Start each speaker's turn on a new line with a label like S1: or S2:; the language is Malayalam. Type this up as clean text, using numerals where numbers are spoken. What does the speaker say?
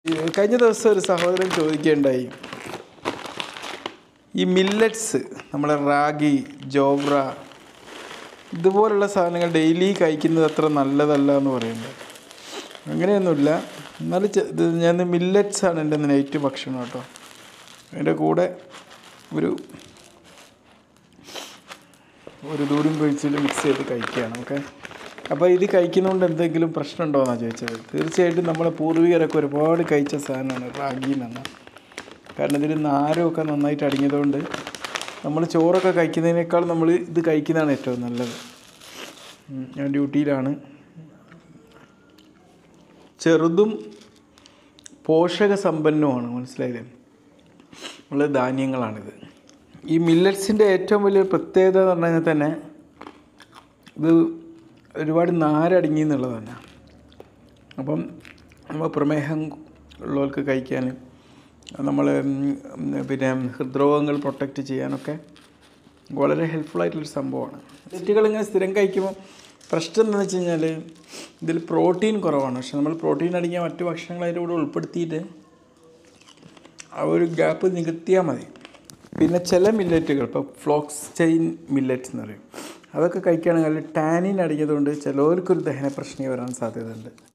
S1: കഴിഞ്ഞ ദിവസം ഒരു സഹോദരൻ ചോദിക്കുകയുണ്ടായി, ഈ മില്ലറ്റ്സ്, നമ്മളെ റാഗി, ജോവ്ര ഇതുപോലുള്ള സാധനങ്ങൾ ഡെയിലി കഴിക്കുന്നത് അത്ര നല്ലതല്ല എന്ന് പറയുന്നത്. അങ്ങനെയൊന്നുമില്ല. എന്നാലും ഞാൻ മില്ലറ്റ്സാണ് എൻ്റെ നൈറ്റ് ഭക്ഷണം കേട്ടോ. അതിൻ്റെ കൂടെ ഒരു ദൂരം കഴിച്ചിട്ട് മിക്സ് ചെയ്ത് കഴിക്കുകയാണ്. ഓക്കെ, അപ്പോൾ ഇത് കഴിക്കുന്നതുകൊണ്ട് എന്തെങ്കിലും പ്രശ്നമുണ്ടോ എന്നാണ് ചോദിച്ചത്. തീർച്ചയായിട്ടും നമ്മളെ പൂർവികരൊക്കെ ഒരുപാട് കഴിച്ച സാധനമാണ് റാഗി എന്ന്. കാരണം ഇതിൽ നാരമൊക്കെ നന്നായിട്ട് അടങ്ങിയതുകൊണ്ട് നമ്മൾ ചോറൊക്കെ കഴിക്കുന്നതിനേക്കാൾ നമ്മൾ ഇത് കഴിക്കുന്നതാണ് ഏറ്റവും നല്ലത്. ഞാൻ ഡ്യൂട്ടിയിലാണ്. ചെറുതും പോഷക സമ്പന്നവുമാണ്, മനസ്സിലായില്ലേ? ഉള്ള ധാന്യങ്ങളാണിത്. ഈ മില്ലറ്റ്സിൻ്റെ ഏറ്റവും വലിയ പ്രത്യേകത എന്ന് പറഞ്ഞു കഴിഞ്ഞാൽ തന്നെ ഇത് ഒരുപാട് നാരടങ്ങി എന്നുള്ളത് തന്നെ. അപ്പം നമ്മൾ പ്രമേഹം ഉള്ളവർക്ക് കഴിക്കാൻ, നമ്മൾ പിന്നെ ഹൃദ്രോഗങ്ങൾ പ്രൊട്ടക്റ്റ് ചെയ്യാനൊക്കെ വളരെ ഹെൽപ്ഫുള്ളായിട്ടുള്ളൊരു സംഭവമാണ്. മില്ലറ്റുകളിങ്ങനെ സ്ഥിരം കഴിക്കുമ്പോൾ പ്രശ്നം എന്താണെന്ന് വെച്ച് കഴിഞ്ഞാൽ ഇതിൽ പ്രോട്ടീൻ കുറവാണ്. പക്ഷെ നമ്മൾ പ്രോട്ടീൻ അടങ്ങിയ മറ്റു ഭക്ഷണങ്ങൾ അതിൻ്റെ കൂടെ ഉൾപ്പെടുത്തിയിട്ട് ആ ഒരു ഗ്യാപ്പ് നികത്തിയാൽ മതി. പിന്നെ ചില മില്ലറ്റുകൾ, ഇപ്പോൾ ഫ്ലോക്സ് ചെയിൻ മില്ലറ്റ്സ് എന്ന് പറയും, അതൊക്കെ കഴിക്കുകയാണെങ്കിൽ ടാനിൻ അടങ്ങിയതുകൊണ്ട് ചിലവർക്കൊരു ദഹന പ്രശ്നം വരാൻ സാധ്യതയുണ്ട്.